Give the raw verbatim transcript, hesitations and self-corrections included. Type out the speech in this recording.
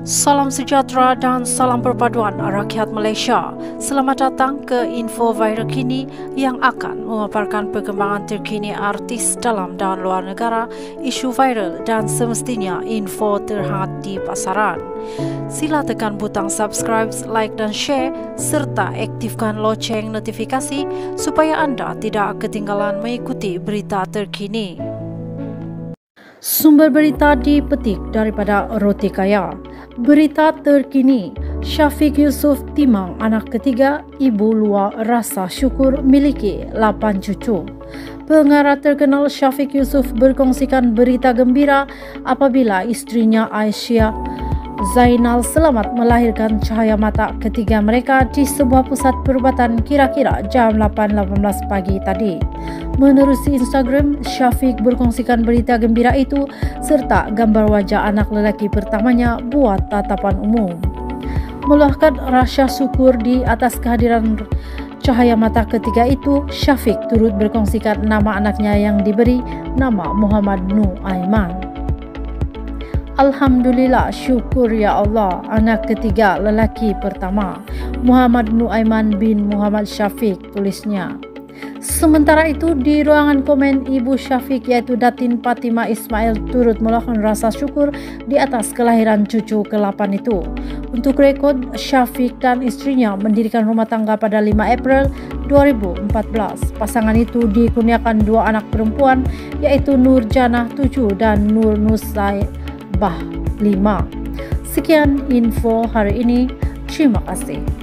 Salam sejahtera dan salam perpaduan rakyat Malaysia. Selamat datang ke info viral kini yang akan memaparkan perkembangan terkini artis dalam dan luar negara, isu viral dan semestinya info terhad di pasaran. Sila tekan butang subscribe, like dan share serta aktifkan loceng notifikasi supaya anda tidak ketinggalan mengikuti berita terkini. Sumber berita dipetik daripada Roti Kaya. Berita terkini, Syafiq Yusof timang anak ketiga, ibu luar rasa syukur miliki lapan cucu. Pengarah terkenal Syafiq Yusof berkongsikan berita gembira apabila istrinya Aisyah Zainal selamat melahirkan cahaya mata ketiga mereka di sebuah pusat perubatan kira-kira jam lapan lapan belas pagi tadi. Menerusi Instagram, Syafiq berkongsikan berita gembira itu serta gambar wajah anak lelaki pertamanya buat tatapan umum. Meluahkan rasa syukur di atas kehadiran cahaya mata ketiga itu, Syafiq turut berkongsikan nama anaknya yang diberi nama Muhammad Nur Aiman. Alhamdulillah, syukur ya Allah, anak ketiga lelaki pertama Muhammad Nur Aiman bin Muhammad Syafiq, tulisnya. Sementara itu, di ruangan komen, ibu Syafiq yaitu Datin Fatimah Ismail turut meluahkan rasa syukur di atas kelahiran cucu ke delapan itu. Untuk rekod, Syafiq dan istrinya mendirikan rumah tangga pada lima April dua ribu empat belas. Pasangan itu dikurniakan dua anak perempuan yaitu Nur Janah tujuh dan Nur Nusai Bah lima. Sekian info hari ini. Terima kasih.